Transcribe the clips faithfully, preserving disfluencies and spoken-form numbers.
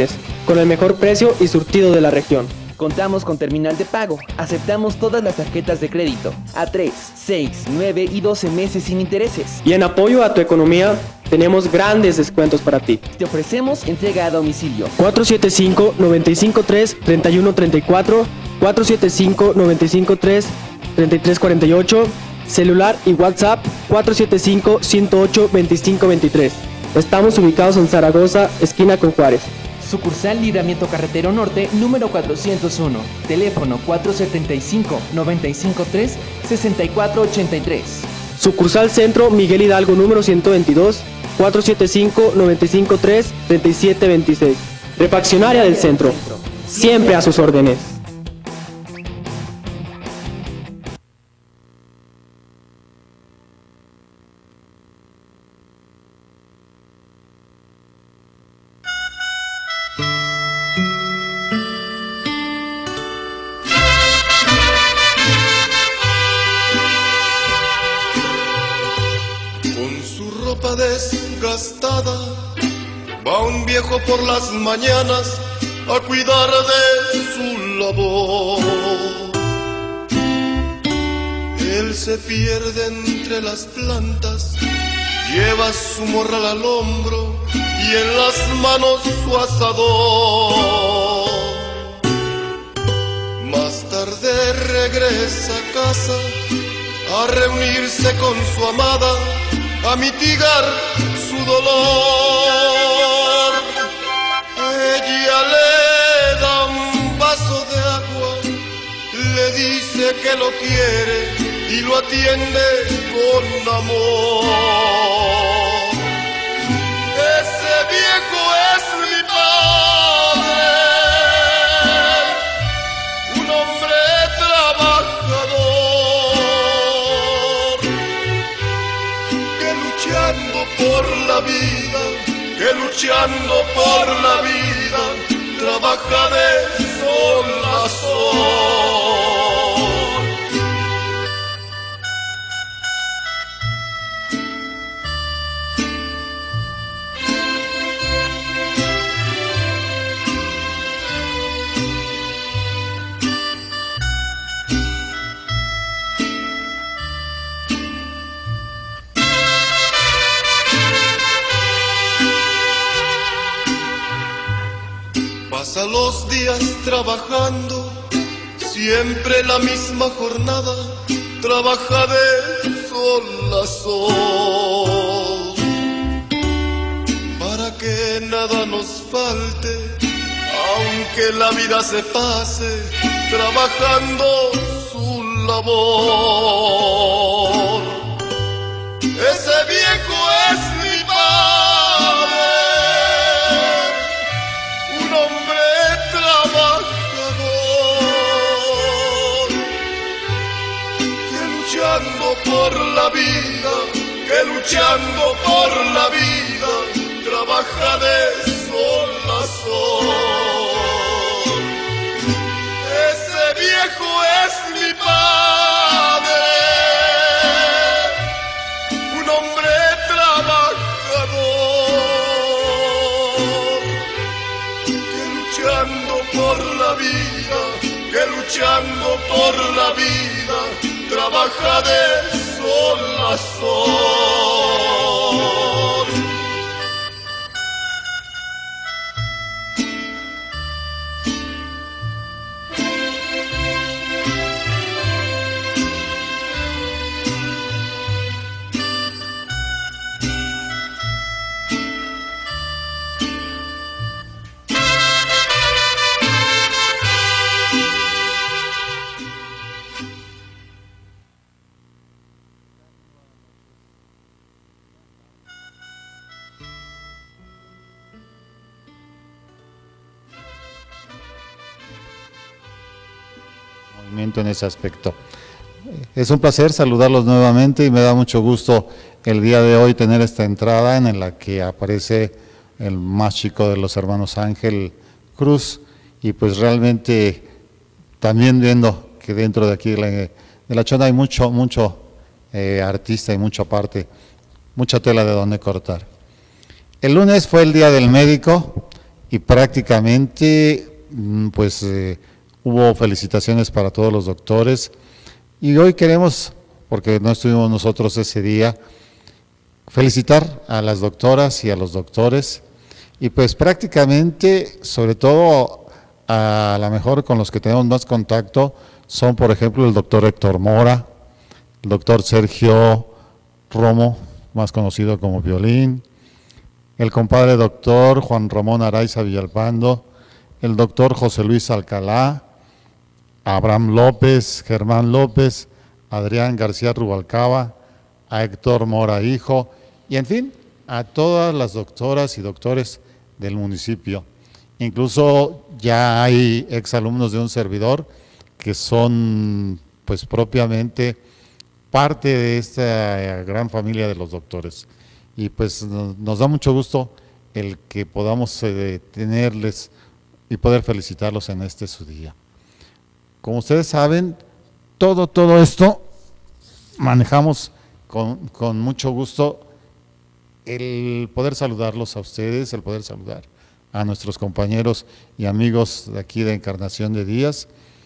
con el mejor precio y surtido de la región. Contamos con terminal de pago, aceptamos todas las tarjetas de crédito, a tres, seis, nueve y doce meses sin intereses. Y en apoyo a tu economía, tenemos grandes descuentos para ti. Te ofrecemos entrega a domicilio. cuatro siete cinco, nueve cinco tres, tres uno tres cuatro, cuatro siete cinco, nueve cinco tres, tres tres cuatro ocho, celular y WhatsApp cuatro siete cinco, uno cero ocho, dos cinco dos tres. Estamos ubicados en Zaragoza, esquina con Juárez. Sucursal Libramiento Carretero Norte, número cuatrocientos uno. Teléfono cuatro siete cinco, nueve cinco tres, seis cuatro ocho tres. Sucursal Centro, Miguel Hidalgo, número ciento veintidós, cuatro siete cinco, nueve cinco tres, tres siete dos seis. Refaccionaria del Centro, siempre a sus órdenes. Desgastada, va un viejo por las mañanas a cuidar de su labor. Él se pierde entre las plantas, lleva su morral al hombro y en las manos su asador. Más tarde regresa a casa a reunirse con su amada, a mitigar su dolor. Ella le da un vaso de agua, le dice que lo quiere y lo atiende con amor. Ese viejo es mi padre, un hombre trabajador, por la vida, que luchando por la vida trabaja de sol a sol. Pasa los días trabajando, siempre la misma jornada, trabaja de sol a sol. Para que nada nos falte, aunque la vida se pase, trabajando su labor. Ese viejo es mi padre, un hombre trabajador, que luchando por la vida, que luchando por la vida, trabaja de sol a sol. Ese viejo es mi padre, un hombre trabajador, luchando por la vida, que luchando por la vida trabaja de sol a sol. En ese aspecto. Es un placer saludarlos nuevamente y me da mucho gusto el día de hoy tener esta entrada en la que aparece el más chico de los hermanos Ángel Cruz, y pues realmente también viendo que dentro de aquí de la, de la Chona hay mucho, mucho eh, artista y mucha parte, mucha tela de donde cortar. El lunes fue el Día del Médico y prácticamente pues eh, hubo felicitaciones para todos los doctores, y hoy queremos, porque no estuvimos nosotros ese día, felicitar a las doctoras y a los doctores, y pues prácticamente, sobre todo a la mejor con los que tenemos más contacto, son por ejemplo el doctor Héctor Mora, el doctor Sergio Romo, más conocido como Violín, el compadre doctor Juan Ramón Araiza Villalpando, el doctor José Luis Alcalá, Abraham López, Germán López, Adrián García Rubalcaba, a Héctor Mora hijo, y en fin, a todas las doctoras y doctores del municipio. Incluso ya hay exalumnos de un servidor que son pues propiamente parte de esta gran familia de los doctores. Y pues nos da mucho gusto el que podamos eh, tenerles y poder felicitarlos en este su día. Como ustedes saben, todo, todo esto manejamos con, con mucho gusto el poder saludarlos a ustedes, el poder saludar a nuestros compañeros y amigos de aquí de Encarnación de Díaz.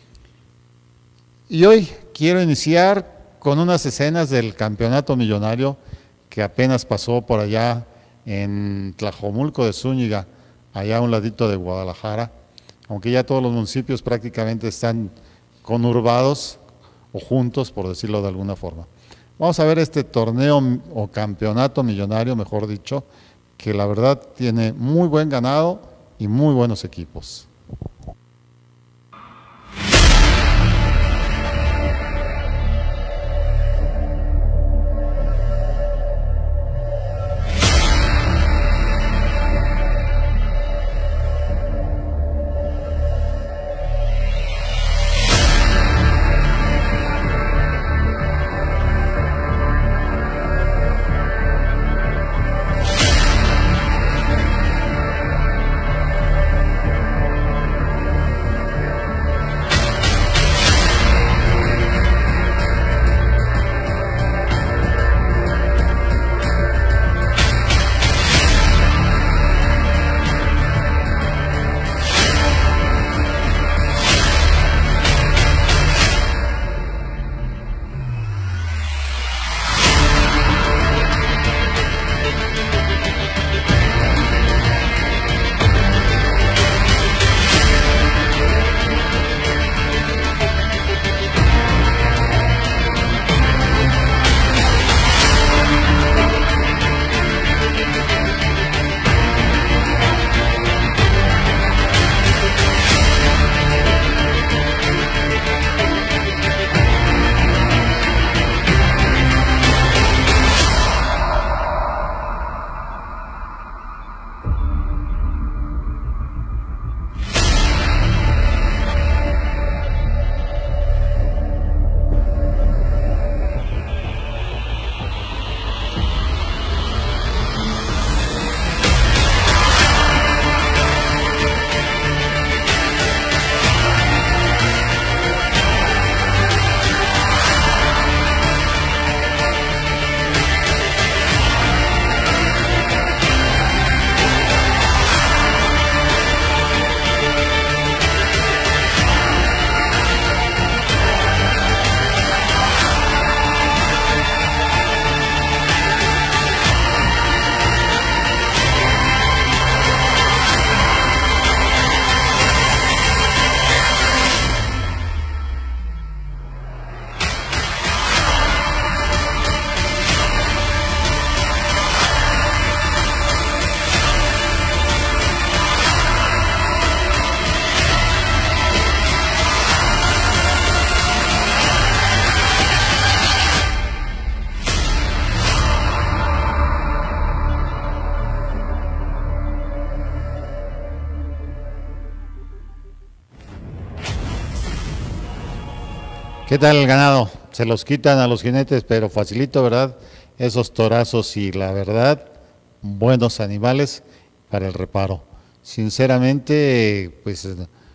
Y hoy quiero iniciar con unas escenas del campeonato millonario que apenas pasó por allá en Tlajomulco de Zúñiga, allá a un ladito de Guadalajara, aunque ya todos los municipios prácticamente están conurbados o juntos, por decirlo de alguna forma. Vamos a ver este torneo o campeonato millonario, mejor dicho, que la verdad tiene muy buen ganado y muy buenos equipos. ¿Qué tal el ganado? Se los quitan a los jinetes, pero facilito, ¿verdad? Esos torazos y la verdad, buenos animales para el reparo. Sinceramente, pues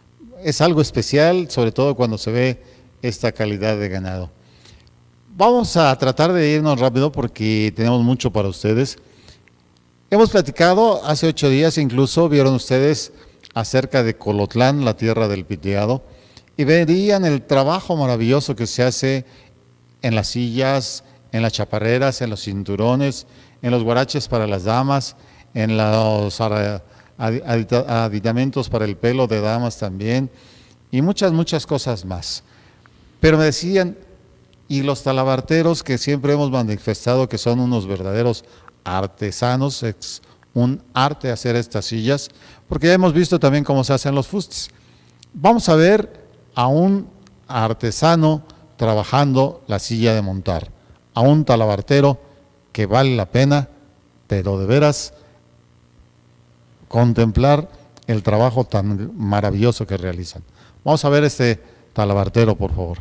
es algo especial, sobre todo cuando se ve esta calidad de ganado. Vamos a tratar de irnos rápido porque tenemos mucho para ustedes. Hemos platicado hace ocho días, incluso vieron ustedes acerca de Colotlán, la tierra del piteado, y verían el trabajo maravilloso que se hace en las sillas, en las chaparreras, en los cinturones, en los guaraches para las damas, en los aditamentos para el pelo de damas también, y muchas, muchas cosas más. Pero me decían, y los talabarteros que siempre hemos manifestado que son unos verdaderos artesanos, es un arte hacer estas sillas, porque ya hemos visto también cómo se hacen los fustes. Vamos a ver a un artesano trabajando la silla de montar, a un talabartero que vale la pena, pero de veras contemplar el trabajo tan maravilloso que realizan. Vamos a ver este talabartero, por favor.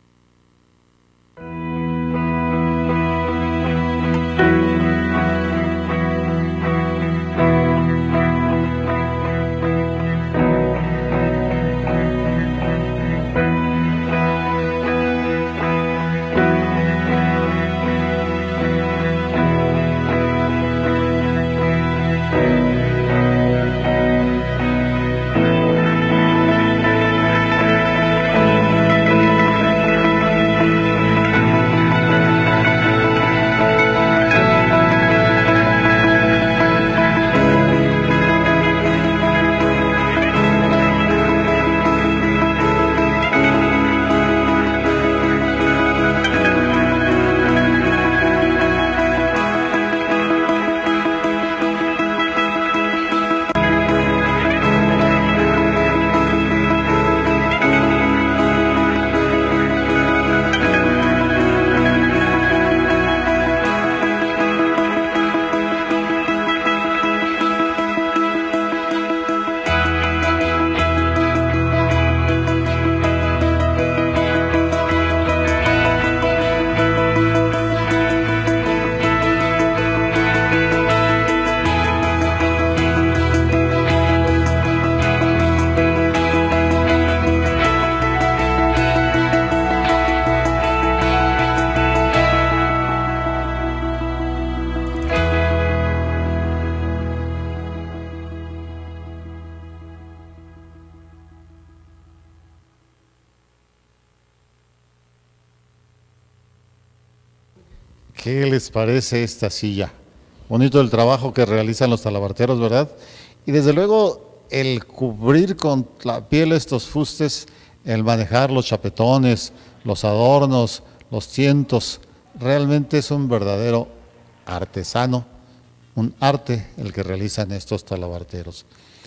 ¿Qué les parece esta silla? Bonito el trabajo que realizan los talabarteros, ¿verdad? Y desde luego el cubrir con la piel estos fustes, el manejar los chapetones, los adornos, los tientos, realmente es un verdadero artesano, un arte el que realizan estos talabarteros.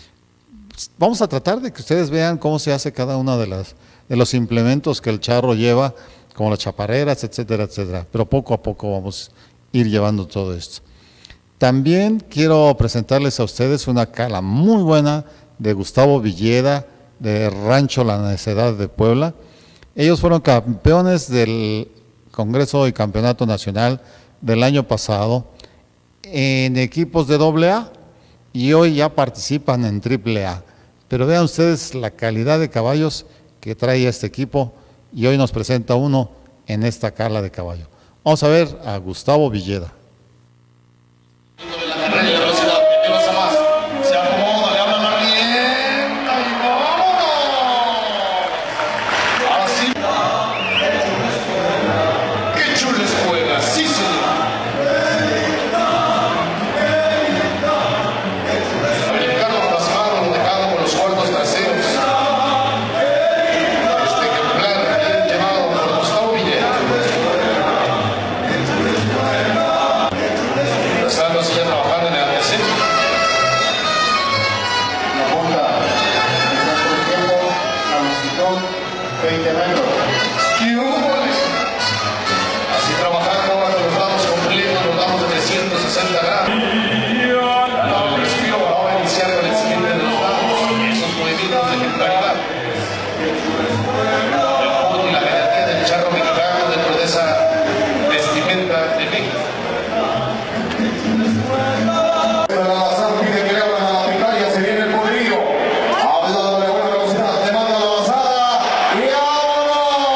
Vamos a tratar de que ustedes vean cómo se hace cada uno de, las, de los implementos que el charro lleva, como las chaparreras, etcétera, etcétera. Pero poco a poco vamos a ir llevando todo esto. También quiero presentarles a ustedes una cala muy buena de Gustavo Villeda, de Rancho La Necedad de Puebla. Ellos fueron campeones del Congreso y Campeonato Nacional del año pasado en equipos de doble A y hoy ya participan en triple A. Pero vean ustedes la calidad de caballos que trae este equipo y hoy nos presenta uno en esta cala de caballo. Vamos a ver a Gustavo Villeda. ¡Vámonos!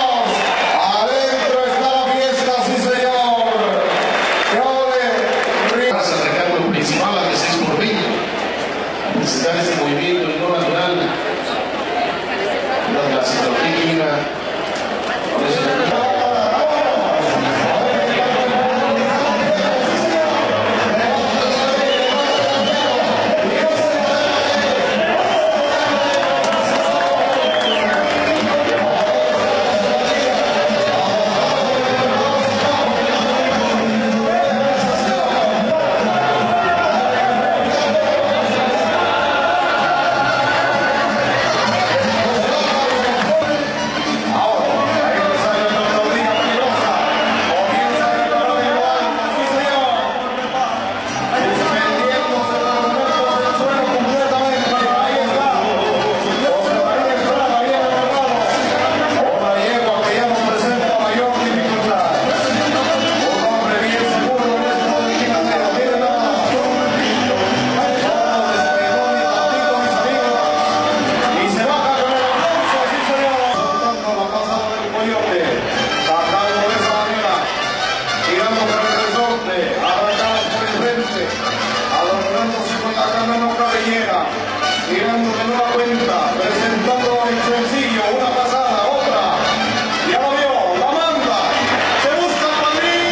nueva cuenta, presentando el sencillo, una pasada, otra, ya lo vio, la manda, se busca el padrino,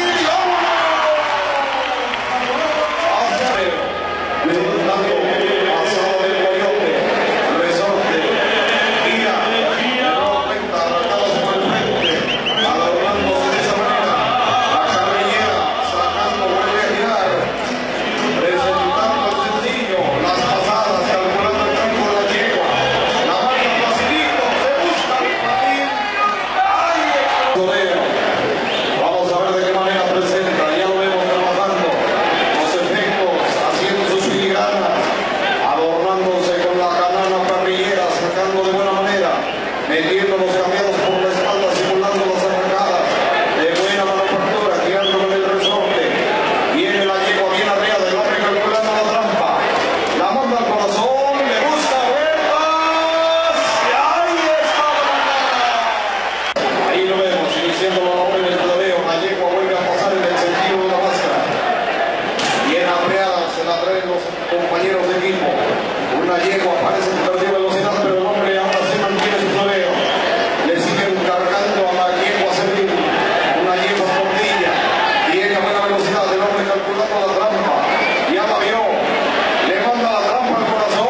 hacia arriba, presentando pasado del coyote, resorte, guía, nueva cuenta, arrancados por el frente, adornándose de esa manera, la carrillera, sacando, vuelve a girar, presentando el sencillo, las pasadas, calculando el tiempo de la yegua, la marca facilito, se busca el patín, ¡ay! Torero. Vamos a ver de qué manera presenta, ya lo vemos trabajando, los efectos, haciendo sus filigranas, adornándose con la canana parrillera, sacando de buena manera, metiendo los cambiados por la espalda, simulando las arrancadas, de buena manufactura, girando con el resorte, viene la yegua bien arriba del hombre calculando la trampa, la manda al corazón, le busca vueltas, y ahí está la mandada. Ahí lo vemos, iniciando la obra en el todaveo, la yegua vuelve a pasar en el sentido de la máscara, bien apreada, se la traen los compañeros de equipo, una yegua parece que perdió velocidad, pero el hombre ahora sí mantiene su todaveo, le siguen cargando a la yegua servil, una yegua portilla, viene a buena velocidad, el hombre calculando la trampa, ya la vio, le manda la trampa al corazón,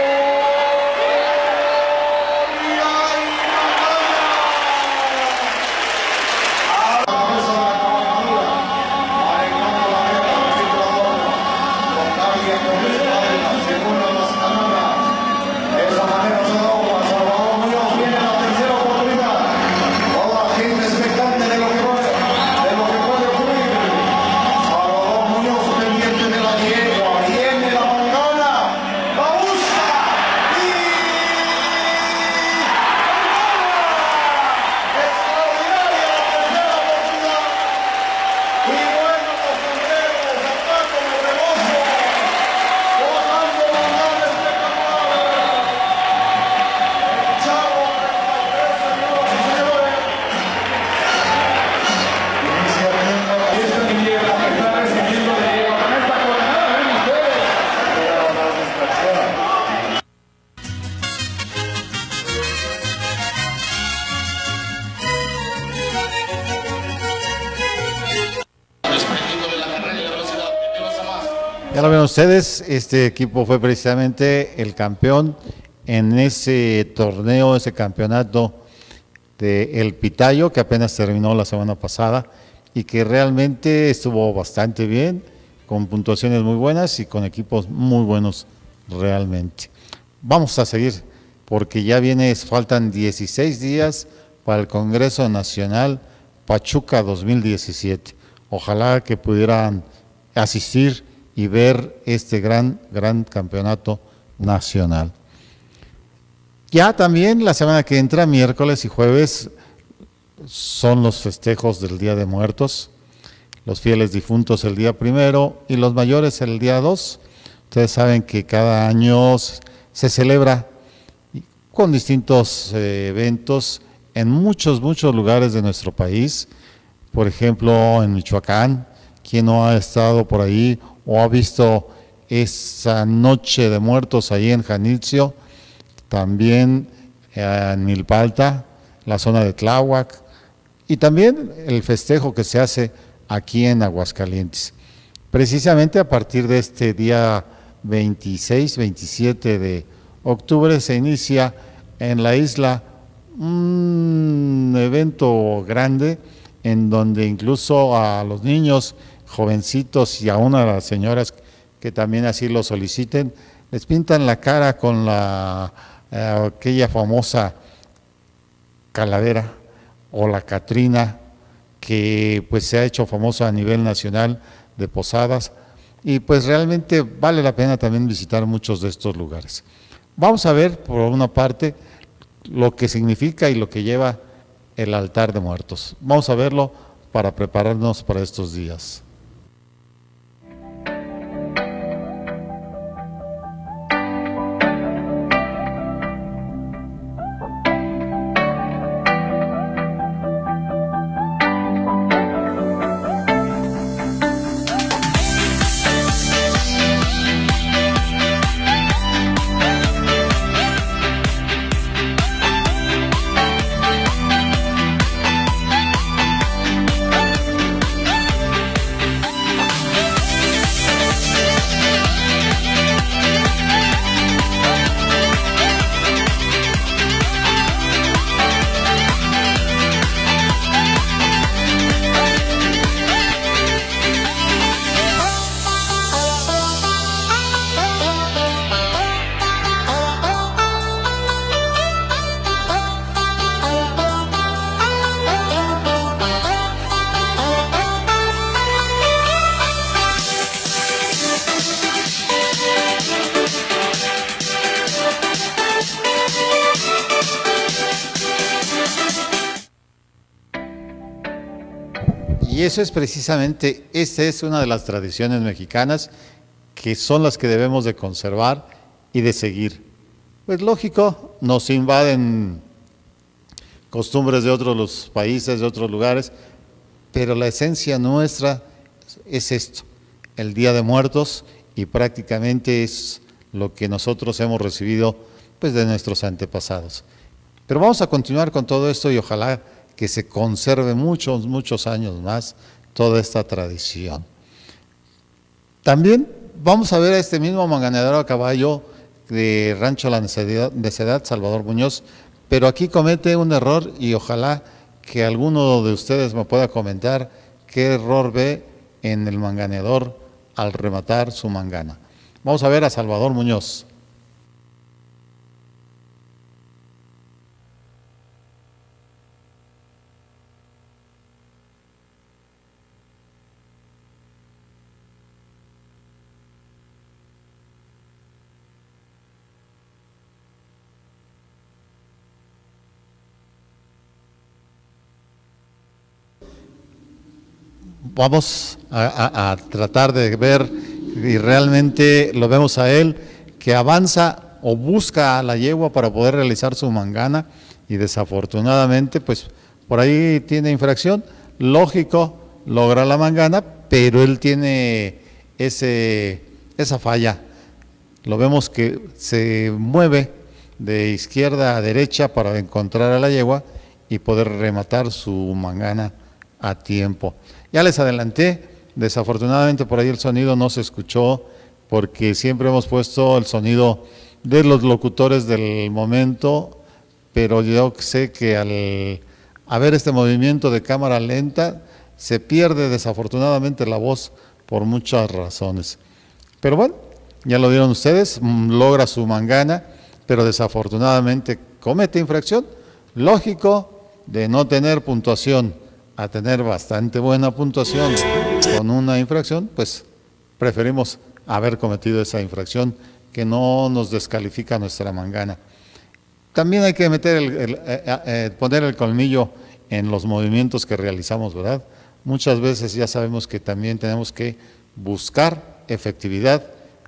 y ahí la manda. A la cabeza de la cabalgadura, arreglando la guerra, haciendo la norma, con cambia con espalda, segunda las cananas, de esa manera se dobla, Salvador Muñoz viene a la tercera oportunidad, toda la gente expectante de lo que puede, de lo que puede ocurrir, Salvador Muñoz pendiente de la yegua, viene la mangana, la busca, y... extraordinaria la tercera oportunidad, y bueno los sombreros, acá con el rebozo, botando manganas espectaculares, Chavo treinta y tres, señoras y señores, inicialmente la fiesta niebla que está recibiendo de yegua, con esta coronada, ven ustedes, era una distracción. Desprendiéndole la carrera y la velocidad, menos a más. Ya lo ven ustedes, este equipo fue precisamente el campeón en ese torneo, ese campeonato de El Pitayo, que apenas terminó la semana pasada y que realmente estuvo bastante bien, con puntuaciones muy buenas y con equipos muy buenos realmente. Vamos a seguir, porque ya viene, faltan dieciséis días para el Congreso Nacional Pachuca dos mil diecisiete. Ojalá que pudieran asistir y ver este gran, gran campeonato nacional. Ya también la semana que entra, miércoles y jueves, son los festejos del Día de Muertos, los fieles difuntos el día primero y los mayores el día dos. Ustedes saben que cada año se celebra con distintos eh, eventos en muchos, muchos lugares de nuestro país. Por ejemplo, en Michoacán, quien no ha estado por ahí o ha visto esa noche de muertos ahí en Janitzio, también en Milpalta, la zona de Tláhuac, y también el festejo que se hace aquí en Aguascalientes. Precisamente a partir de este día veintiséis, veintisiete de octubre se inicia en la isla un evento grande en donde incluso a los niños, jovencitos y aún a las señoras que también así lo soliciten, les pintan la cara con la, eh, aquella famosa calavera o la Catrina, que pues se ha hecho famosa a nivel nacional de posadas, y pues realmente vale la pena también visitar muchos de estos lugares. Vamos a ver por una parte lo que significa y lo que lleva el altar de muertos. Vamos a verlo para prepararnos para estos días. Y eso es precisamente, esta es una de las tradiciones mexicanas que son las que debemos de conservar y de seguir. Pues lógico, nos invaden costumbres de otros los países, de otros lugares, pero la esencia nuestra es esto, el Día de Muertos, y prácticamente es lo que nosotros hemos recibido pues de nuestros antepasados. Pero vamos a continuar con todo esto y ojalá que se conserve muchos, muchos años más toda esta tradición. También vamos a ver a este mismo manganero a caballo de Rancho La Necedad, Salvador Muñoz, pero aquí comete un error y ojalá que alguno de ustedes me pueda comentar qué error ve en el manganeador al rematar su mangana. Vamos a ver a Salvador Muñoz. Vamos a, a, a tratar de ver, y realmente lo vemos a él, que avanza o busca a la yegua para poder realizar su mangana, y desafortunadamente, pues por ahí tiene infracción. Lógico, logra la mangana, pero él tiene ese, esa falla. Lo vemos que se mueve de izquierda a derecha para encontrar a la yegua y poder rematar su mangana a tiempo. Ya les adelanté, desafortunadamente por ahí el sonido no se escuchó, porque siempre hemos puesto el sonido de los locutores del momento, pero yo sé que al haber este movimiento de cámara lenta, se pierde desafortunadamente la voz por muchas razones. Pero bueno, ya lo vieron ustedes, logra su mangana, pero desafortunadamente comete infracción. Lógico, de no tener puntuación a tener bastante buena puntuación con una infracción, pues preferimos haber cometido esa infracción que no nos descalifica nuestra mangana. También hay que meter el, el, eh, eh, poner el colmillo en los movimientos que realizamos, ¿verdad? Muchas veces ya sabemos que también tenemos que buscar efectividad,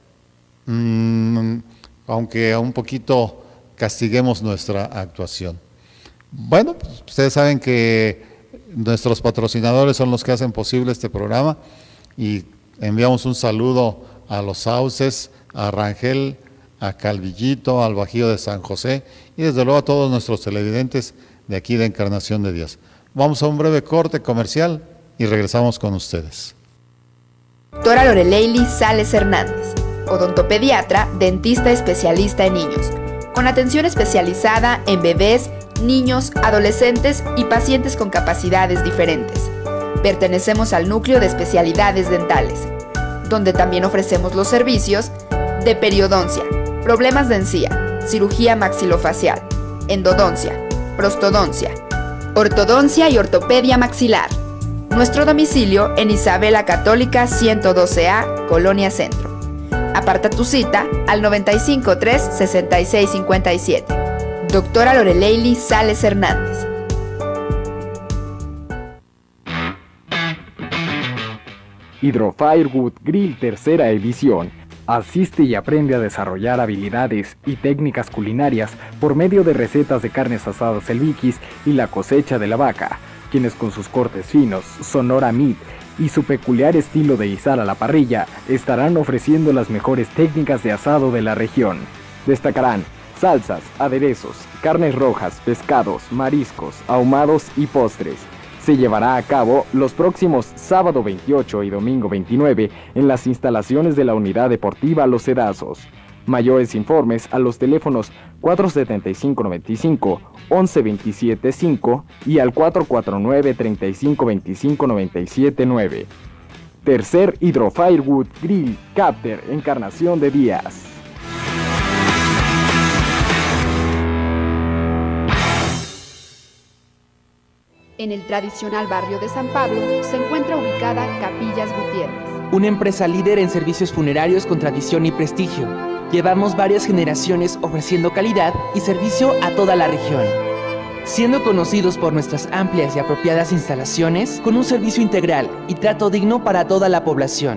mmm, aunque un poquito castiguemos nuestra actuación. Bueno, pues ustedes saben que nuestros patrocinadores son los que hacen posible este programa, y enviamos un saludo a Los Sauces, a Rangel, a Calvillito, al Bajío de San José, y desde luego a todos nuestros televidentes de aquí de Encarnación de Dios. Vamos a un breve corte comercial y regresamos con ustedes. Doctora Loreleili Sales Hernández, odontopediatra, dentista especialista en niños, con atención especializada en bebés, niños, adolescentes y pacientes con capacidades diferentes. Pertenecemos al núcleo de especialidades dentales, donde también ofrecemos los servicios de periodoncia, problemas de encía, cirugía maxilofacial, endodoncia, prostodoncia, ortodoncia y ortopedia maxilar. Nuestro domicilio en Isabela Católica ciento doce A, Colonia Centro. Aparta tu cita al noventa y cinco tres, sesenta y seis cincuenta y siete. Doctora Loreleili Sales Hernández. Hydrofirewood Grill tercera edición. Asiste y aprende a desarrollar habilidades y técnicas culinarias por medio de recetas de carnes asadas El Vikis y la cosecha de la vaca, quienes con sus cortes finos, Sonora Meat y su peculiar estilo de izar a la parrilla, estarán ofreciendo las mejores técnicas de asado de la región. Destacarán salsas, aderezos, carnes rojas, pescados, mariscos, ahumados y postres. Se llevará a cabo los próximos sábado veintiocho y domingo veintinueve en las instalaciones de la Unidad Deportiva Los Cedazos. Mayores informes a los teléfonos cuatro setenta y cinco noventa y cinco, once veintisiete cinco y al cuatro cuatro nueve, treinta y cinco veinticinco, noventa y siete nueve. Tercer Hydrofirewood Grill Capter Encarnación de Díaz. En el tradicional barrio de San Pablo se encuentra ubicada Capillas Gutiérrez, una empresa líder en servicios funerarios con tradición y prestigio. Llevamos varias generaciones ofreciendo calidad y servicio a toda la región. siendo conocidos por nuestras amplias y apropiadas instalaciones con un servicio integral y trato digno para toda la población.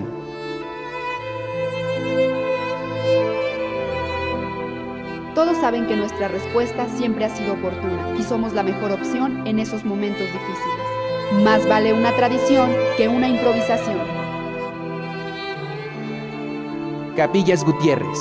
Todos saben que nuestra respuesta siempre ha sido oportuna y somos la mejor opción en esos momentos difíciles. Más vale una tradición que una improvisación. Capillas Gutiérrez.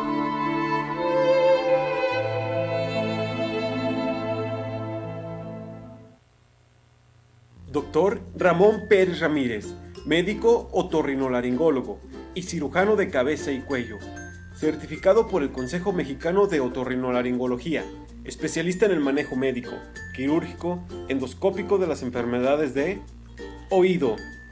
Doctor Ramón Pérez Ramírez, médico otorrinolaringólogo y cirujano de cabeza y cuello, certificado por el Consejo Mexicano de Otorrinolaringología, especialista en el manejo médico, quirúrgico, endoscópico de las enfermedades de oído,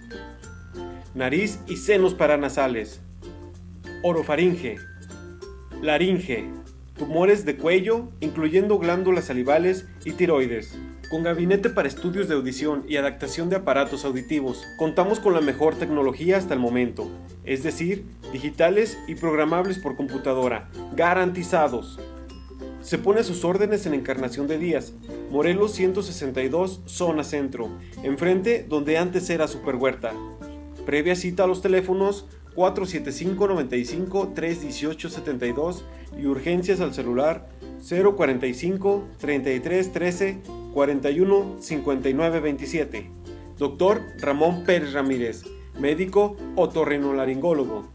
nariz y senos paranasales, orofaringe, laringe, tumores de cuello, incluyendo glándulas salivales y tiroides. Con gabinete para estudios de audición y adaptación de aparatos auditivos, contamos con la mejor tecnología hasta el momento, es decir, digitales y programables por computadora, garantizados. Se pone a sus órdenes en Encarnación de Díaz, Morelos ciento sesenta y dos, zona centro, enfrente donde antes era Superhuerta. Previa cita a los teléfonos cuatro siete cinco, nueve cinco, tres uno ocho, siete dos y urgencias al celular cero cuarenta y cinco, treinta y tres, trece, cuarenta y uno, cincuenta y nueve, veintisiete. Doctor Ramón Pérez Ramírez, médico otorrinolaringólogo.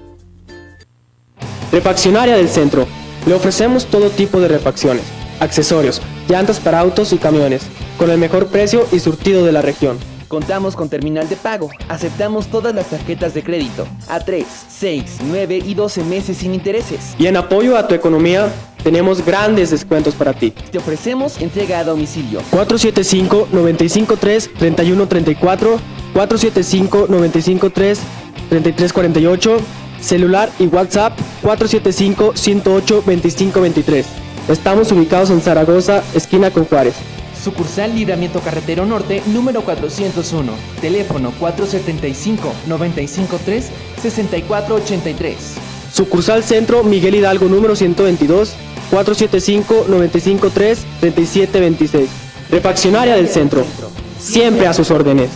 Refaccionaria del Centro. Le ofrecemos todo tipo de refacciones, accesorios, llantas para autos y camiones, con el mejor precio y surtido de la región. Contamos con terminal de pago, aceptamos todas las tarjetas de crédito, a tres, seis, nueve y doce meses sin intereses. Y en apoyo a tu economía, tenemos grandes descuentos para ti. Te ofrecemos entrega a domicilio. cuatro siete cinco, nueve cinco tres, tres uno tres cuatro, cuatro siete cinco, nueve cinco tres, tres tres cuatro ocho, celular y WhatsApp cuatro siete cinco, uno cero ocho, dos cinco dos tres. Estamos ubicados en Zaragoza, esquina con Juárez. Sucursal Libramiento Carretero Norte, número cuatrocientos uno. Teléfono cuatro siete cinco, nueve cinco tres, seis cuatro ocho tres. Sucursal Centro, Miguel Hidalgo, número ciento veintidós, cuatro siete cinco, nueve cinco tres, tres siete dos seis. Refaccionaria del Centro. Siempre a sus órdenes.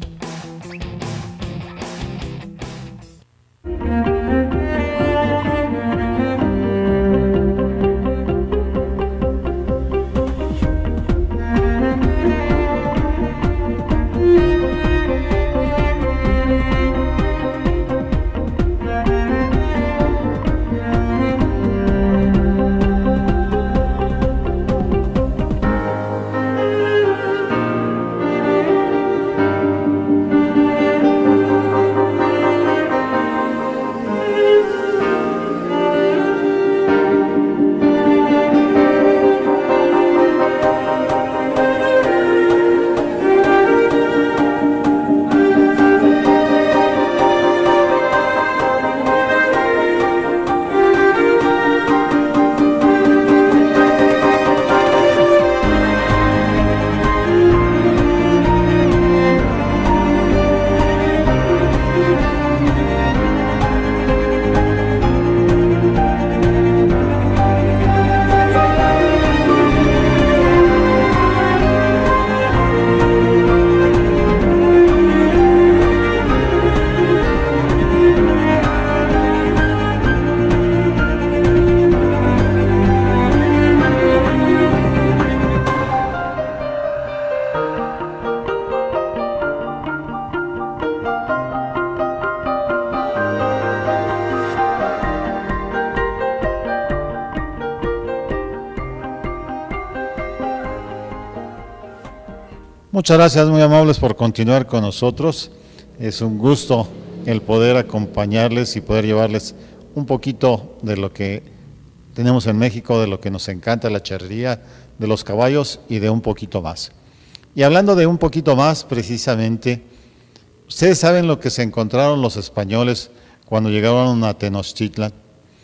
Muchas gracias, muy amables por continuar con nosotros. Es un gusto el poder acompañarles y poder llevarles un poquito de lo que tenemos en México, de lo que nos encanta, la charrería, de los caballos y de un poquito más. Y hablando de un poquito más, precisamente, ustedes saben lo que se encontraron los españoles cuando llegaron a Tenochtitlan.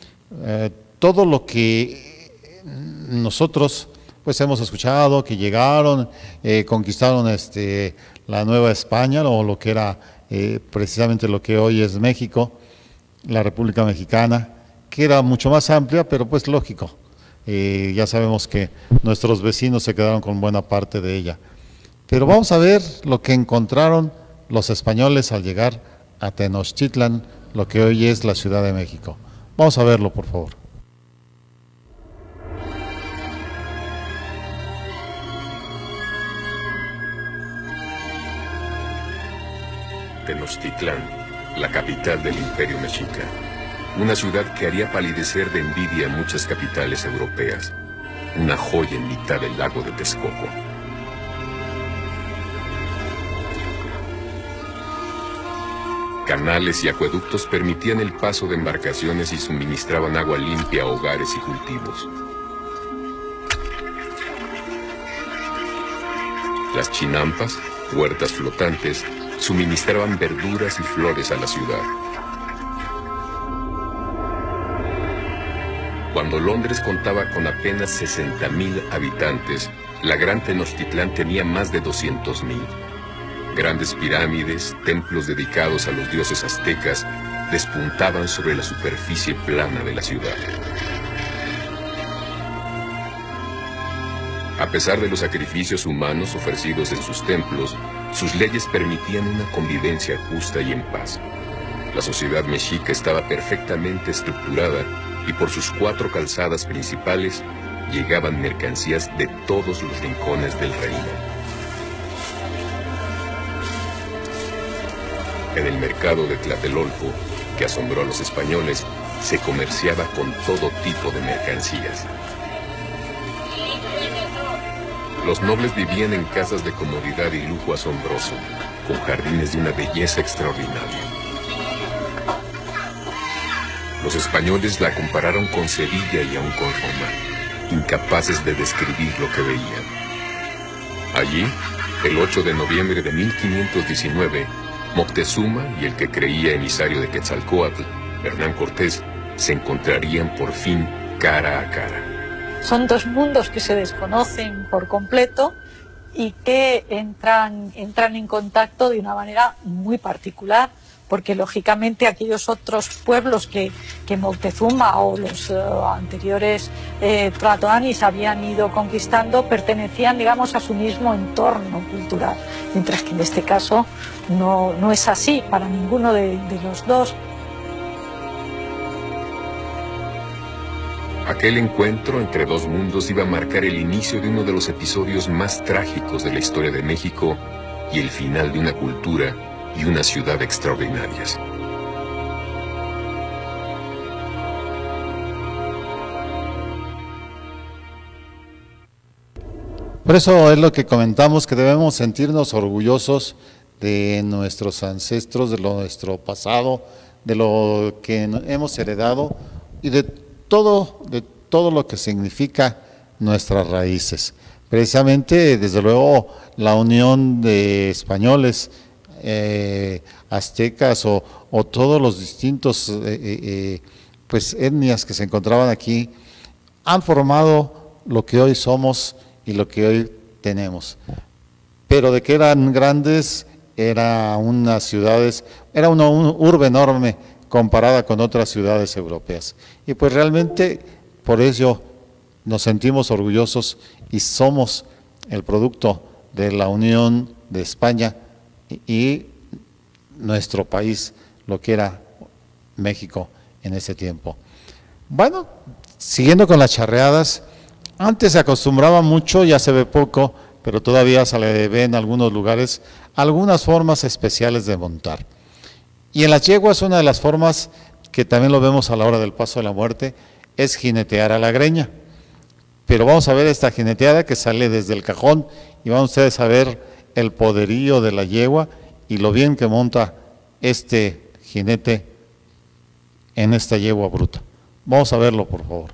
Eh, todo lo que nosotros pues hemos escuchado, que llegaron, eh, conquistaron este, la Nueva España, o lo que era eh, precisamente lo que hoy es México, la República Mexicana, que era mucho más amplia, pero pues lógico, Eh, ya sabemos que nuestros vecinos se quedaron con buena parte de ella. Pero vamos a ver lo que encontraron los españoles al llegar a Tenochtitlan, lo que hoy es la Ciudad de México. Vamos a verlo, por favor. Tenochtitlán, la capital del Imperio Mexica. Una ciudad que haría palidecer de envidia a muchas capitales europeas. Una joya en mitad del lago de Texcoco. Canales y acueductos permitían el paso de embarcaciones y suministraban agua limpia a hogares y cultivos. Las chinampas, huertas flotantes, suministraban verduras y flores a la ciudad. Cuando Londres contaba con apenas sesenta mil habitantes, la Gran Tenochtitlán tenía más de doscientos mil. Grandes pirámides, templos dedicados a los dioses aztecas, despuntaban sobre la superficie plana de la ciudad. A pesar de los sacrificios humanos ofrecidos en sus templos, sus leyes permitían una convivencia justa y en paz. La sociedad mexica estaba perfectamente estructurada y por sus cuatro calzadas principales llegaban mercancías de todos los rincones del reino. En el mercado de Tlatelolco, que asombró a los españoles, se comerciaba con todo tipo de mercancías. Los nobles vivían en casas de comodidad y lujo asombroso, con jardines de una belleza extraordinaria. Los españoles la compararon con Sevilla y aún con Roma, incapaces de describir lo que veían. Allí, el ocho de noviembre de mil quinientos diecinueve, Moctezuma y el que creía emisario de Quetzalcóatl, Hernán Cortés, se encontrarían por fin cara a cara. Son dos mundos que se desconocen por completo y que entran, entran en contacto de una manera muy particular, porque lógicamente aquellos otros pueblos que, que Moctezuma o los uh, anteriores eh, Tlatoanis habían ido conquistando pertenecían, digamos, a su mismo entorno cultural, mientras que en este caso no, no es así para ninguno de, de los dos. Aquel encuentro entre dos mundos iba a marcar el inicio de uno de los episodios más trágicos de la historia de México y el final de una cultura y una ciudad extraordinarias. Por eso es lo que comentamos, que debemos sentirnos orgullosos de nuestros ancestros, de lo, nuestro pasado, de lo que hemos heredado y de todo, de todo lo que significa nuestras raíces. Precisamente, desde luego, la unión de españoles, eh, aztecas o, o todos los distintos eh, eh, pues, etnias que se encontraban aquí, han formado lo que hoy somos y lo que hoy tenemos. Pero de que eran grandes, eran unas ciudades, era una un urbe enorme comparada con otras ciudades europeas. Y pues realmente por ello nos sentimos orgullosos y somos el producto de la unión de España y, y nuestro país, lo que era México en ese tiempo. Bueno, siguiendo con las charreadas, antes se acostumbraba mucho, ya se ve poco, pero todavía se le ve en algunos lugares algunas formas especiales de montar. Y en las yeguas una de las formas que también lo vemos a la hora del paso de la muerte es jinetear a la greña. Pero vamos a ver esta jineteada que sale desde el cajón y van ustedes a ver el poderío de la yegua y lo bien que monta este jinete en esta yegua bruta. Vamos a verlo, por favor.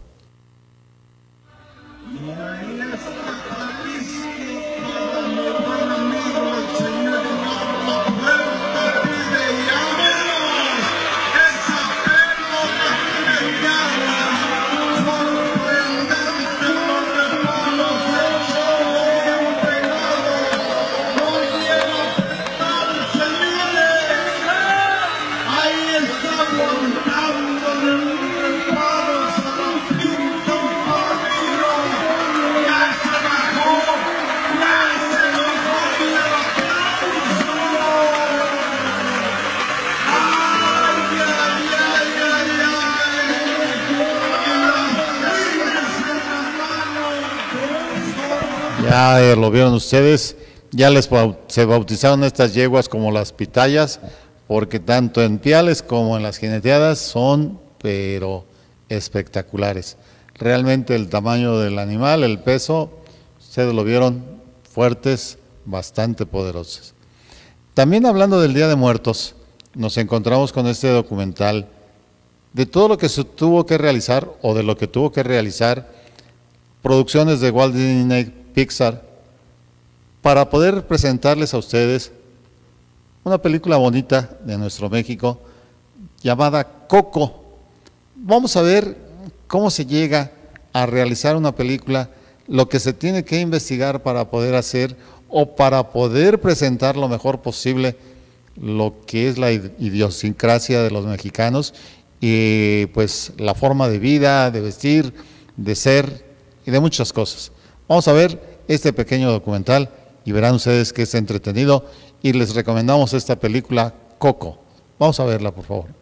Ya eh, lo vieron ustedes, ya les bau- se bautizaron estas yeguas como las pitayas, porque tanto en piales como en las jineteadas son, pero espectaculares. Realmente el tamaño del animal, el peso, ustedes lo vieron, fuertes, bastante poderosos. También hablando del Día de Muertos, nos encontramos con este documental de todo lo que se tuvo que realizar o de lo que tuvo que realizar producciones de Walt Disney Pixar para poder presentarles a ustedes una película bonita de nuestro México llamada Coco. Vamos a ver cómo se llega a realizar una película, lo que se tiene que investigar para poder hacer o para poder presentar lo mejor posible lo que es la idiosincrasia de los mexicanos y pues la forma de vida, de vestir, de ser y de muchas cosas. Vamos a ver este pequeño documental y verán ustedes que es entretenido y les recomendamos esta película Coco. Vamos a verla, por favor.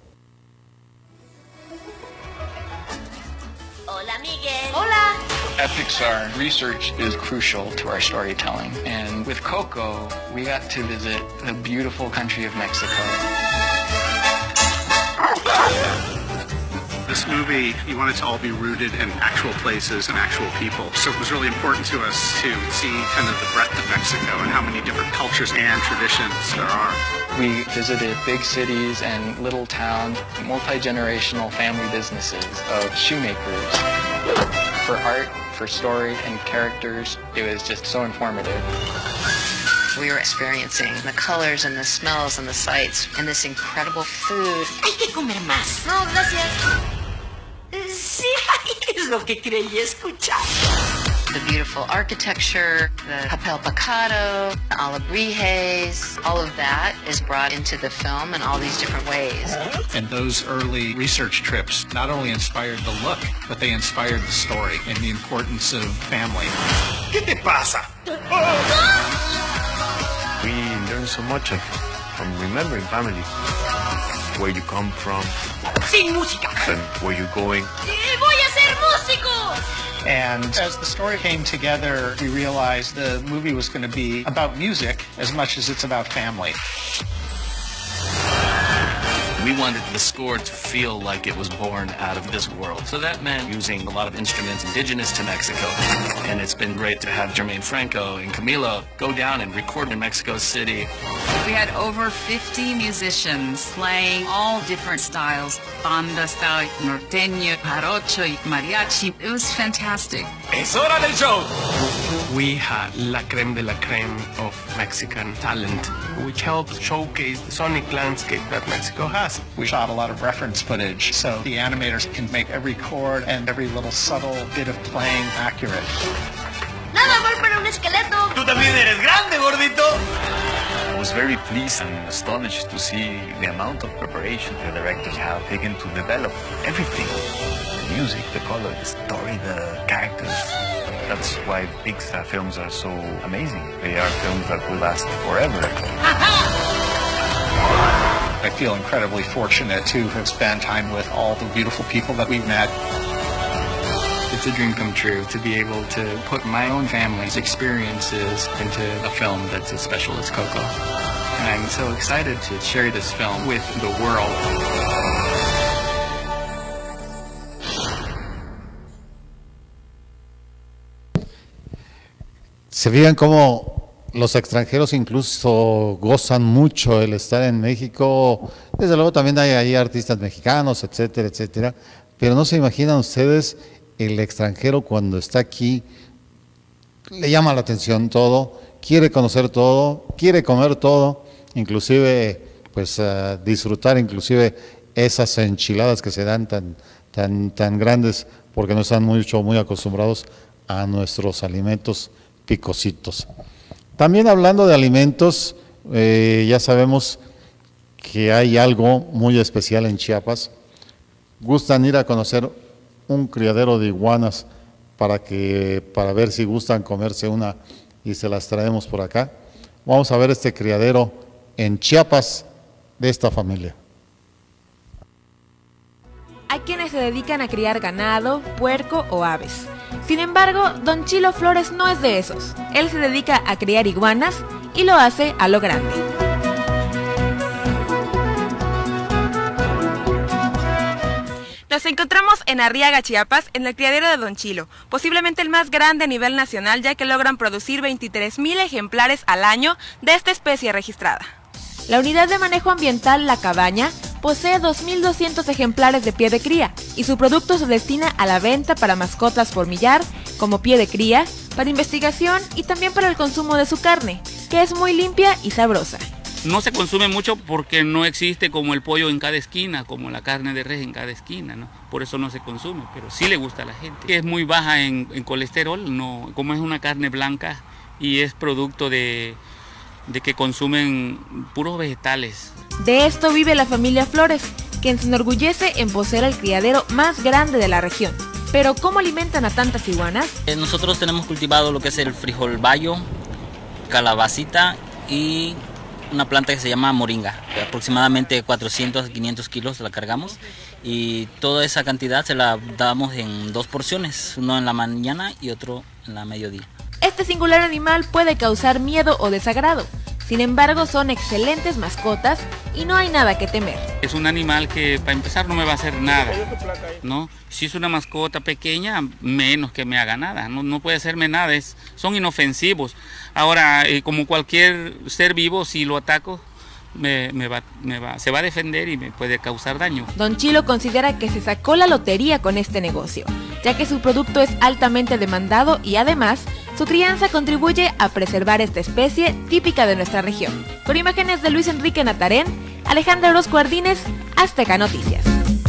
Hola, Miguel. Hola. At Pixar, research is crucial to our storytelling. And with Coco, we got to visit the beautiful country of Mexico. This movie, you want it to all be rooted in actual places and actual people. So it was really important to us to see kind of the breadth of Mexico and how many different cultures and traditions there are. We visited big cities and little towns, multi-generational family businesses of shoemakers. For art, for story and characters, it was just so informative. We were experiencing the colors and the smells and the sights and this incredible food. Hay que comer más. No, gracias. Sí, es lo que creí escuchar. The beautiful architecture, the papel picado, the alebrijes, all of that is brought into the film in all these different ways. And those early research trips not only inspired the look, but they inspired the story and the importance of family. ¿Qué te pasa? We learn so much of, from remembering family, where you come from, Sin música. and where you're going. Voy a ser músico. And as the story came together, we realized the movie was going to be about music as much as it's about family. We wanted the score to feel like it was born out of this world. So that meant using a lot of instruments indigenous to Mexico. And it's been great to have Jermaine Franco and Camilo go down and record in Mexico City. We had over fifty musicians playing all different styles. Banda style, norteño, jarocho, mariachi. It was fantastic. Es hora del show! We had la creme de la creme of Mexican talent, which helps showcase the sonic landscape that Mexico has. We shot a lot of reference footage, so the animators can make every chord and every little subtle bit of playing accurate. Nada mal para un esqueleto. Tú también eres grande, gordito. I was very pleased and astonished to see the amount of preparation the directors have taken to develop everything. The music, the color, the story, the characters. That's why Pixar films are so amazing. They are films that will last forever. I feel incredibly fortunate to have spent time with all the beautiful people that we've met. It's a dream come true to be able to put my own family's experiences into a film that's as special as Coco. And I'm so excited to share this film with the world. Se fijan cómo los extranjeros incluso gozan mucho el estar en México. Desde luego también hay ahí artistas mexicanos, etcétera, etcétera. Pero no se imaginan ustedes el extranjero cuando está aquí, le llama la atención todo, quiere conocer todo, quiere comer todo, inclusive pues uh, disfrutar inclusive esas enchiladas que se dan tan, tan, tan grandes porque no están mucho, muy acostumbrados a nuestros alimentos picositos. También hablando de alimentos, eh, ya sabemos que hay algo muy especial en Chiapas. Gustan ir a conocer un criadero de iguanas para, que, para ver si gustan comerse una y se las traemos por acá. Vamos a ver este criadero en Chiapas de esta familia. Hay quienes se dedican a criar ganado, puerco o aves. Sin embargo, Don Chilo Flores no es de esos. Él se dedica a criar iguanas y lo hace a lo grande. Nos encontramos en Arriaga, Chiapas, en el criadero de Don Chilo, posiblemente el más grande a nivel nacional, ya que logran producir veintitrés mil ejemplares al año de esta especie registrada. La unidad de manejo ambiental La Cabaña posee dos mil doscientos ejemplares de pie de cría y su producto se destina a la venta para mascotas por millar, como pie de cría, para investigación y también para el consumo de su carne, que es muy limpia y sabrosa. No se consume mucho porque no existe como el pollo en cada esquina, como la carne de res en cada esquina, ¿no? Por eso no se consume, pero sí le gusta a la gente. Es muy baja en, en colesterol, no, como es una carne blanca y es producto de, de que consumen puros vegetales. De esto vive la familia Flores, quien se enorgullece en poseer el criadero más grande de la región. Pero ¿cómo alimentan a tantas iguanas? Eh, nosotros tenemos cultivado lo que es el frijol bayo, calabacita y una planta que se llama moringa. Aproximadamente cuatrocientos a quinientos kilos la cargamos y toda esa cantidad se la damos en dos porciones, uno en la mañana y otro en la mediodía. Este singular animal puede causar miedo o desagrado. Sin embargo, son excelentes mascotas y no hay nada que temer. Es un animal que para empezar no me va a hacer nada, ¿no? Si es una mascota pequeña, menos que me haga nada, no, no puede hacerme nada, es, son inofensivos. Ahora, eh, como cualquier ser vivo, si lo ataco, me, me va, me va, se va a defender y me puede causar daño. Don Chilo considera que se sacó la lotería con este negocio, ya que su producto es altamente demandado y además su crianza contribuye a preservar esta especie típica de nuestra región. Con imágenes de Luis Enrique Natarén, Alejandra Orozco Ardínez, Azteca Noticias.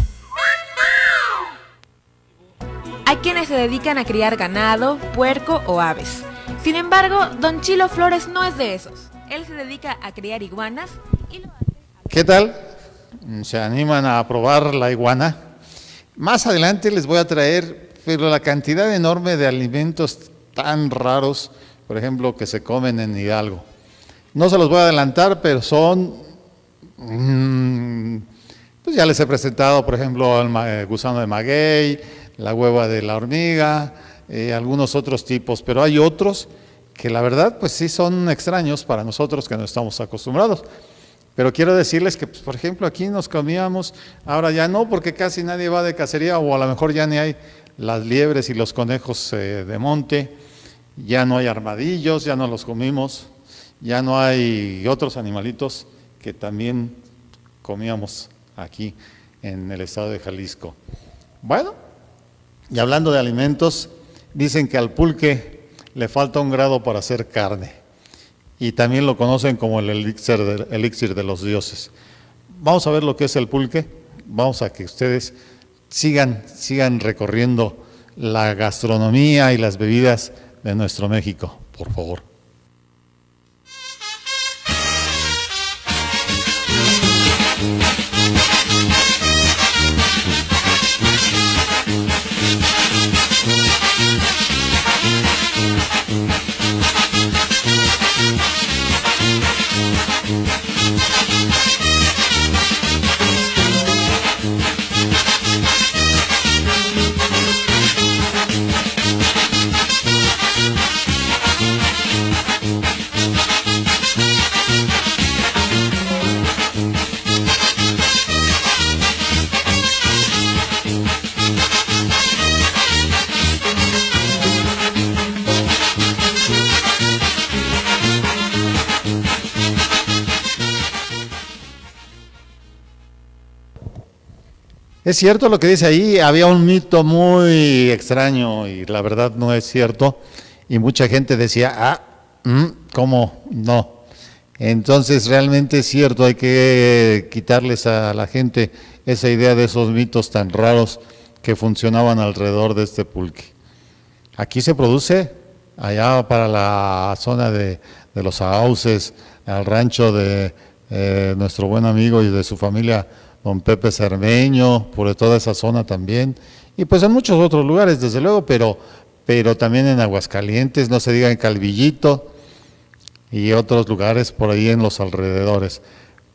Hay quienes se dedican a criar ganado, puerco o aves. Sin embargo, Don Chilo Flores no es de esos. Él se dedica a criar iguanas y lo hace... ¿Qué tal? ¿Se animan a probar la iguana? Más adelante les voy a traer, pero la cantidad enorme de alimentos tan raros, por ejemplo, que se comen en Hidalgo. No se los voy a adelantar, pero son, mmm, pues ya les he presentado, por ejemplo, el gusano de maguey, la hueva de la hormiga, eh, algunos otros tipos, pero hay otros que la verdad, pues sí son extraños para nosotros que no estamos acostumbrados. Pero quiero decirles que, pues, por ejemplo, aquí nos comíamos, ahora ya no, porque casi nadie va de cacería, o a lo mejor ya ni hay las liebres y los conejos eh, de monte, ya no hay armadillos, ya no los comimos, ya no hay otros animalitos que también comíamos aquí en el estado de Jalisco. Bueno, y hablando de alimentos, dicen que al pulque le falta un grado para hacer carne, y también lo conocen como el elixir de, elixir de los dioses. Vamos a ver lo que es el pulque, vamos a que ustedes sigan, sigan recorriendo la gastronomía y las bebidas de nuestro México, por favor. Es cierto lo que dice ahí, había un mito muy extraño y la verdad no es cierto, y mucha gente decía, ah, mm, ¿cómo no? Entonces realmente es cierto, hay que quitarles a la gente esa idea de esos mitos tan raros que funcionaban alrededor de este pulque. Aquí se produce, allá para la zona de, de los Sauces, al rancho de eh, nuestro buen amigo y de su familia, don Pepe Cermeño, por toda esa zona también, y pues en muchos otros lugares, desde luego, pero, pero también en Aguascalientes, no se diga en Calvillito, y otros lugares por ahí en los alrededores.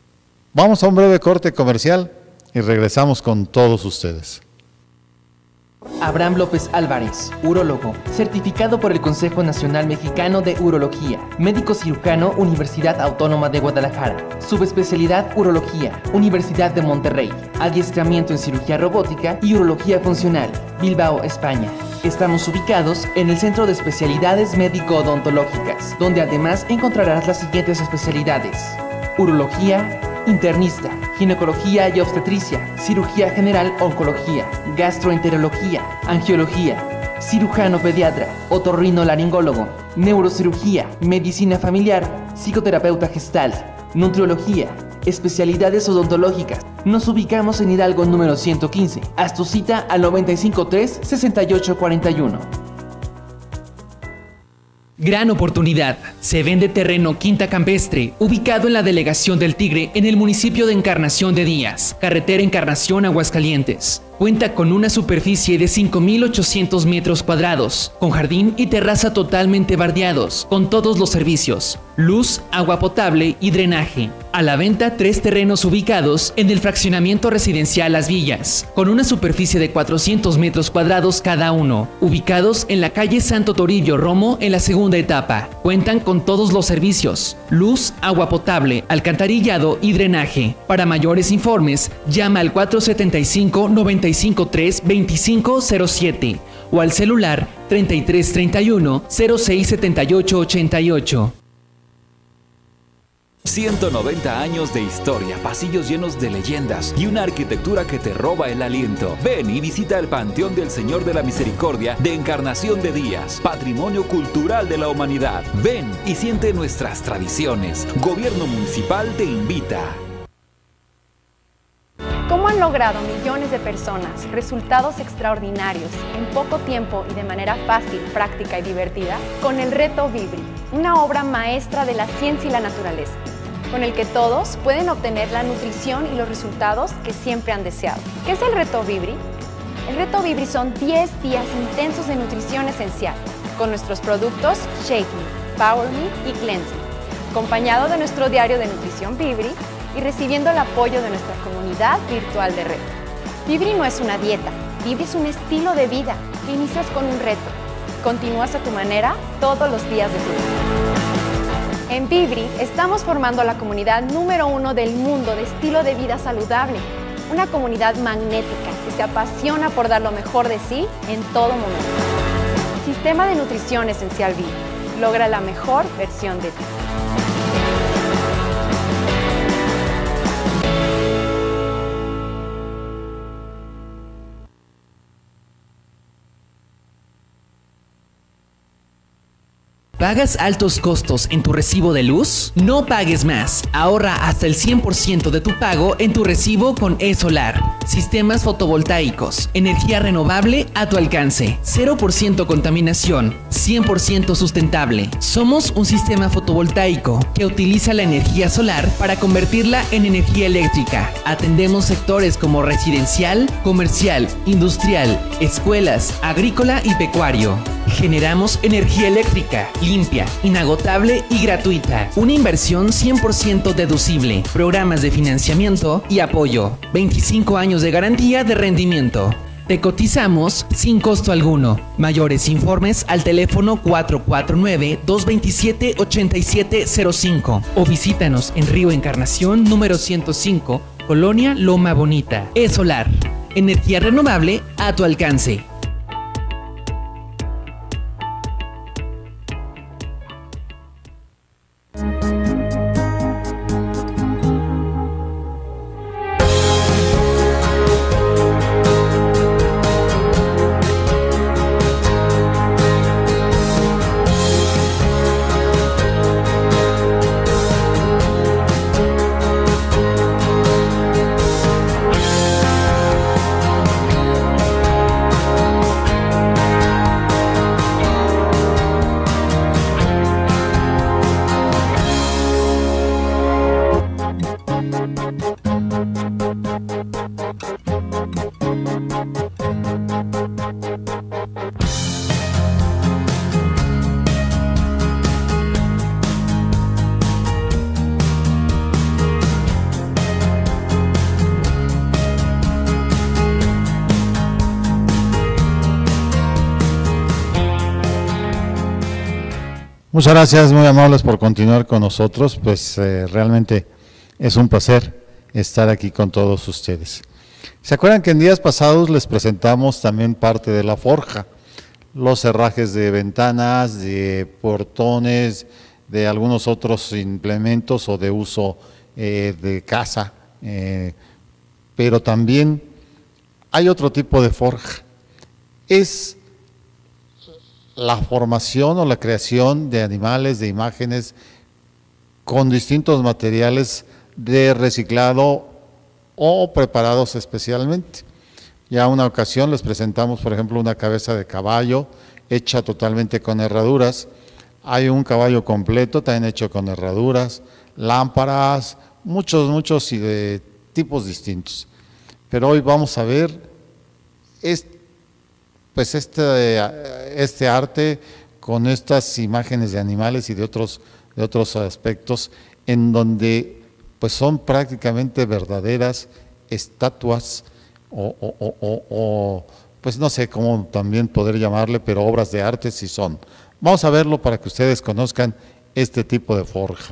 Vamos a un breve corte comercial y regresamos con todos ustedes. Abraham López Álvarez, urólogo, certificado por el Consejo Nacional Mexicano de Urología, médico cirujano, Universidad Autónoma de Guadalajara, subespecialidad Urología, Universidad de Monterrey, adiestramiento en cirugía robótica y urología funcional, Bilbao, España. Estamos ubicados en el Centro de Especialidades Médico-Odontológicas, donde además encontrarás las siguientes especialidades: urología, internista, ginecología y obstetricia, cirugía general, oncología, gastroenterología, angiología, cirujano pediatra, otorrinolaringólogo, neurocirugía, medicina familiar, psicoterapeuta gestal, nutriología, especialidades odontológicas. Nos ubicamos en Hidalgo número ciento quince. Haz tu cita al noventa y cinco tres, sesenta y ocho cuarenta y uno. Gran oportunidad. Se vende terreno Quinta Campestre, ubicado en la Delegación del Tigre, en el municipio de Encarnación de Díaz, carretera Encarnación, Aguascalientes. Cuenta con una superficie de cinco mil ochocientos metros cuadrados, con jardín y terraza totalmente bardeados, con todos los servicios: luz, agua potable y drenaje. A la venta tres terrenos ubicados en el fraccionamiento residencial Las Villas, con una superficie de cuatrocientos metros cuadrados cada uno, ubicados en la calle Santo Toribio Romo en la segunda etapa. Cuentan con todos los servicios: luz, agua potable, alcantarillado y drenaje. Para mayores informes, llama al cuatro siete cinco, nueve cinco tres, dos cinco cero siete o al celular treinta y tres treinta y uno, cero seis setenta y ocho ochenta y ocho. ciento noventa años de historia, pasillos llenos de leyendas y una arquitectura que te roba el aliento. Ven y visita el Panteón del Señor de la Misericordia de Encarnación de Díaz, Patrimonio Cultural de la Humanidad. Ven y siente nuestras tradiciones. Gobierno Municipal te invita. ¿Cómo han logrado millones de personas resultados extraordinarios en poco tiempo y de manera fácil, práctica y divertida? Con el Reto Vibri, una obra maestra de la ciencia y la naturaleza, con el que todos pueden obtener la nutrición y los resultados que siempre han deseado. ¿Qué es el Reto Vibri? El Reto Vibri son diez días intensos de nutrición esencial, con nuestros productos Shake Me, Power Me y Cleansing, acompañado de nuestro diario de nutrición Vibri y recibiendo el apoyo de nuestra comunidad virtual de reto. Vibri no es una dieta, Vibri es un estilo de vida que inicias con un reto. Continúas a tu manera todos los días de tu vida. En Vibri estamos formando la comunidad número uno del mundo de estilo de vida saludable. Una comunidad magnética que se apasiona por dar lo mejor de sí en todo momento. Sistema de Nutrición Esencial Vibri. Logra la mejor versión de ti. ¿Pagas altos costos en tu recibo de luz? No pagues más. Ahorra hasta el cien por ciento de tu pago en tu recibo con E-Solar. Sistemas fotovoltaicos. Energía renovable a tu alcance. cero por ciento contaminación. cien por ciento sustentable. Somos un sistema fotovoltaico que utiliza la energía solar para convertirla en energía eléctrica. Atendemos sectores como residencial, comercial, industrial, escuelas, agrícola y pecuario. Generamos energía eléctrica, limpia, inagotable y gratuita. Una inversión cien por ciento deducible. Programas de financiamiento y apoyo. veinticinco años de garantía de rendimiento. Te cotizamos sin costo alguno. Mayores informes al teléfono cuatro cuatro nueve, dos dos siete, ocho siete cero cinco o visítanos en Río Encarnación número ciento cinco, Colonia Loma Bonita. E-Solar. Energía renovable a tu alcance. Muchas gracias, muy amables por continuar con nosotros, pues eh, realmente es un placer estar aquí con todos ustedes. ¿Se acuerdan que en días pasados les presentamos también parte de la forja? Los herrajes de ventanas, de portones, de algunos otros implementos o de uso eh, de casa, eh, pero también hay otro tipo de forja. Es la formación o la creación de animales, de imágenes con distintos materiales de reciclado o preparados especialmente. Ya una ocasión les presentamos, por ejemplo, una cabeza de caballo hecha totalmente con herraduras. Hay un caballo completo también hecho con herraduras, lámparas, muchos, muchos y de tipos distintos. Pero hoy vamos a ver este, pues este, este arte con estas imágenes de animales y de otros, de otros aspectos, en donde pues son prácticamente verdaderas estatuas o, o, o, o, o pues no sé cómo también poder llamarle, pero obras de arte sí son. Vamos a verlo para que ustedes conozcan este tipo de forja.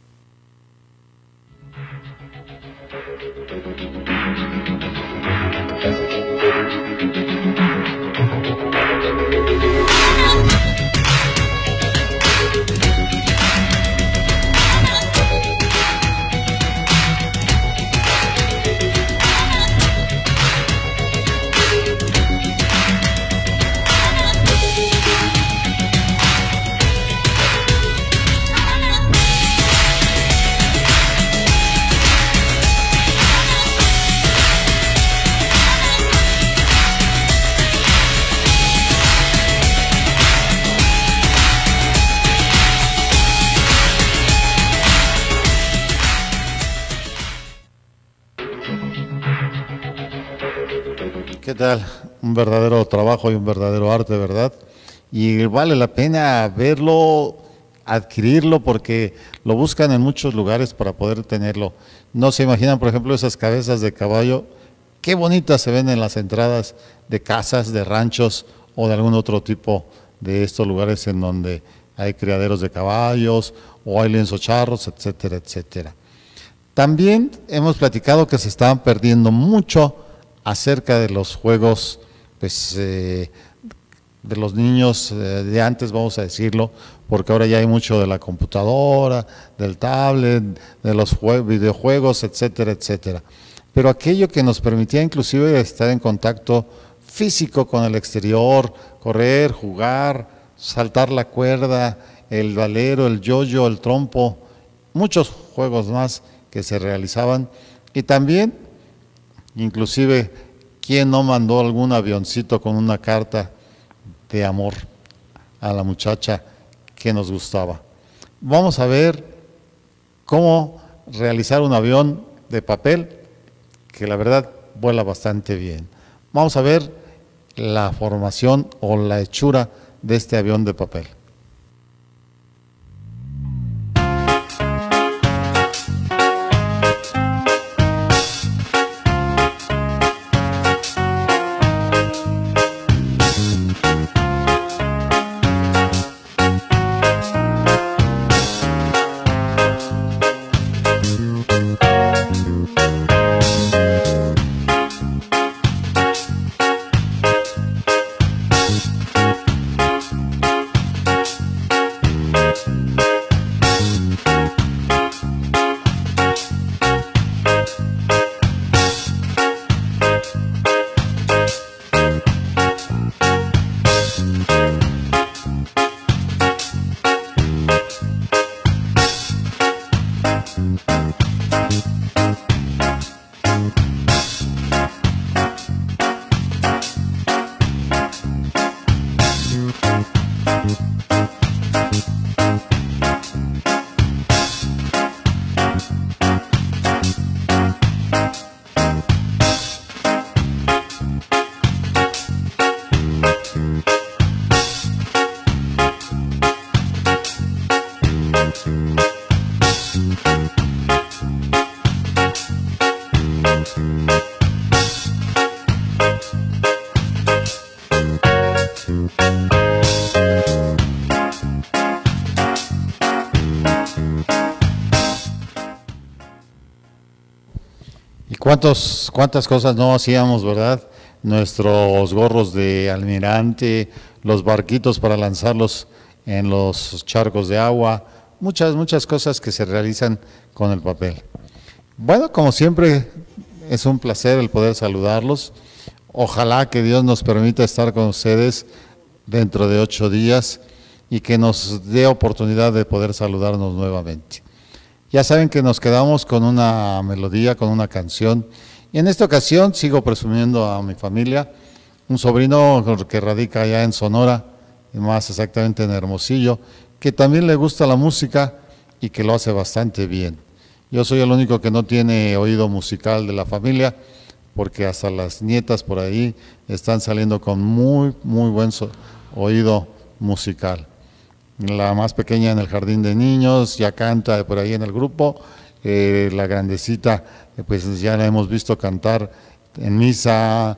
¿Qué tal? Un verdadero trabajo y un verdadero arte, ¿verdad? Y vale la pena verlo, adquirirlo, porque lo buscan en muchos lugares para poder tenerlo. No se imaginan, por ejemplo, esas cabezas de caballo, qué bonitas se ven en las entradas de casas, de ranchos o de algún otro tipo de estos lugares en donde hay criaderos de caballos o hay lienzocharros, etcétera, etcétera. También hemos platicado que se estaban perdiendo mucho acerca de los juegos, pues, eh, de los niños eh, de antes, vamos a decirlo, porque ahora ya hay mucho de la computadora, del tablet, de los videojuegos, etcétera, etcétera. Pero aquello que nos permitía inclusive estar en contacto físico con el exterior, correr, jugar, saltar la cuerda, el valero, el yoyo, el trompo, muchos juegos más que se realizaban. Y también, inclusive, ¿quién no mandó algún avioncito con una carta de amor a la muchacha que nos gustaba? Vamos a ver cómo realizar un avión de papel, que la verdad vuela bastante bien. Vamos a ver la formación o la hechura de este avión de papel. cuántos, cuántas cosas no hacíamos, ¿verdad? Nuestros gorros de almirante, los barquitos para lanzarlos en los charcos de agua, muchas, muchas cosas que se realizan con el papel. Bueno, como siempre, es un placer el poder saludarlos. Ojalá que Dios nos permita estar con ustedes dentro de ocho días y que nos dé oportunidad de poder saludarnos nuevamente. Ya saben que nos quedamos con una melodía, con una canción, y en esta ocasión sigo presumiendo a mi familia, un sobrino que radica allá en Sonora, y más exactamente en Hermosillo, que también le gusta la música y que lo hace bastante bien. Yo soy el único que no tiene oído musical de la familia, porque hasta las nietas por ahí están saliendo con muy, muy buen so- oído musical. La más pequeña en el jardín de niños ya canta por ahí en el grupo, eh, la grandecita eh, pues ya la hemos visto cantar en misa,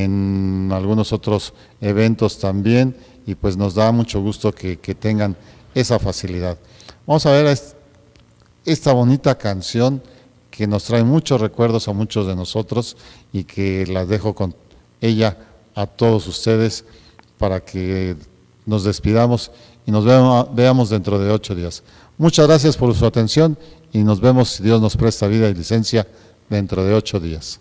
en algunos otros eventos también, y pues nos da mucho gusto que, que tengan esa facilidad. Vamos a ver esta bonita canción que nos trae muchos recuerdos a muchos de nosotros y que las dejo con ella a todos ustedes para que nos despidamos y nos veamos, veamos dentro de ocho días. Muchas gracias por su atención y nos vemos, si Dios nos presta vida y licencia, dentro de ocho días.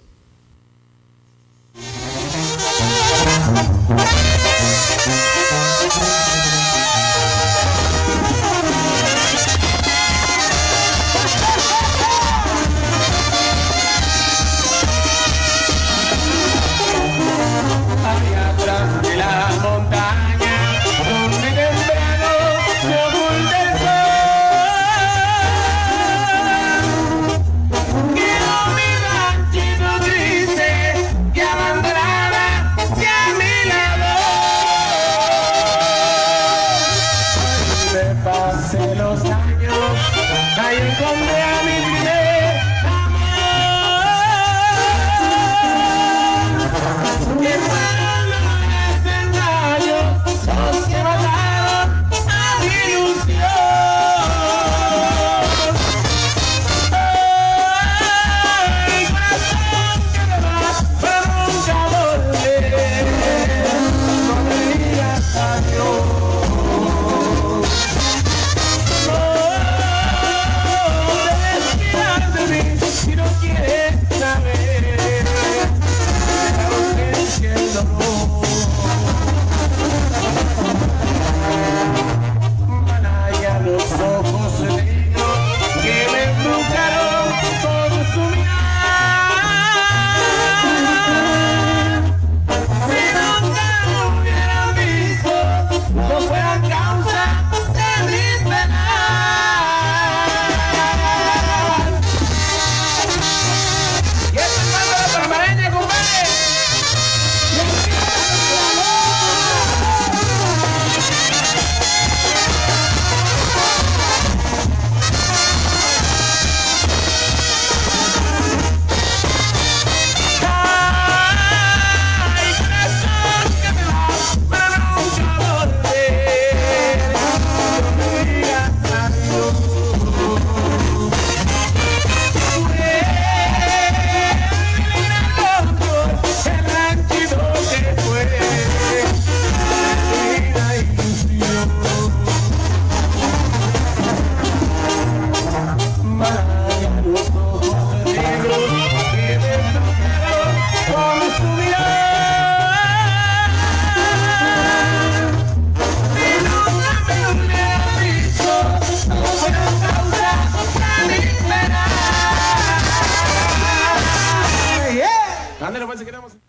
Ándale, pues, si queremos.